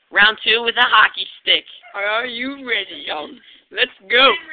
Round 2 with a hockey stick. Are you ready, young? Let's go.